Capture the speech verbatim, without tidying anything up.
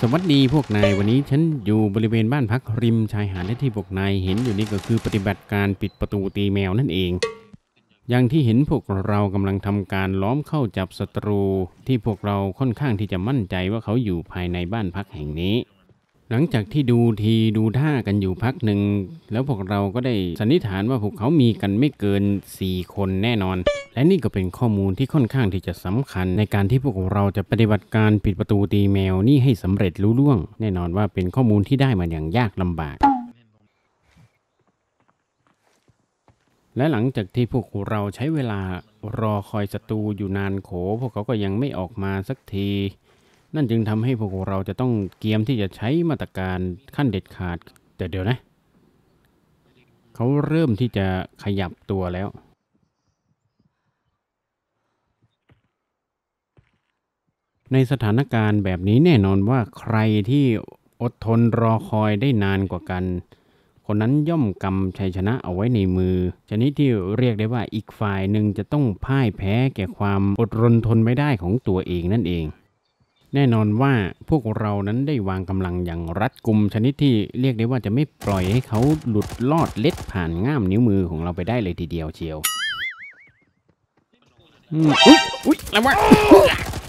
สวัสดีพวกนายวันนี้ฉันอยู่บริเวณบ้านพักริมชายหาดและที่พวกนายเห็นอยู่นี่ก็คือปฏิบัติการปิดประตูตีแมวนั่นเองอย่างที่เห็นพวกเรากำลังทำการล้อมเข้าจับศัตรูที่พวกเราค่อนข้างที่จะมั่นใจว่าเขาอยู่ภายในบ้านพักแห่งนี้หลังจากที่ดูทีดูท่ากันอยู่พักหนึ่งแล้วพวกเราก็ได้สันนิษฐานว่าพวกเขามีกันไม่เกินสี่คนแน่นอนและนี่ก็เป็นข้อมูลที่ค่อนข้างที่จะสำคัญในการที่พวกเราจะปฏิบัติการปิดประตูตีแมวนี่ให้สำเร็จลุล่วงแน่นอนว่าเป็นข้อมูลที่ได้มาอย่างยากลำบากและหลังจากที่พวกเราใช้เวลารอคอยศัตรูอยู่นานโขพวกเขาก็ยังไม่ออกมาสักทีนั่นจึงทำให้พวกเราจะต้องเตรียมที่จะใช้มาตรการขั้นเด็ดขาดแต่เดี๋ยวนะเขาเริ่มที่จะขยับตัวแล้วในสถานการณ์แบบนี้แน่นอนว่าใครที่อดทนรอคอยได้นานกว่ากันคนนั้นย่อมกำชัยชนะเอาไว้ในมือชนิดที่เรียกได้ว่าอีกฝ่ายหนึ่งจะต้องพ่ายแพ้แก่ความอดรนทนไม่ได้ของตัวเองนั่นเองแน่นอนว่าพวกเรานั้นได้วางกำลังอย่างรัดกุมชนิดที่เรียกได้ว่าจะไม่ปล่อยให้เขาหลุดลอดเล็ดผ่านง่ามนิ้วมือของเราไปได้เลยทีเดียวเชียวอืมอุ๊ยอุ๊ยอะไรวะ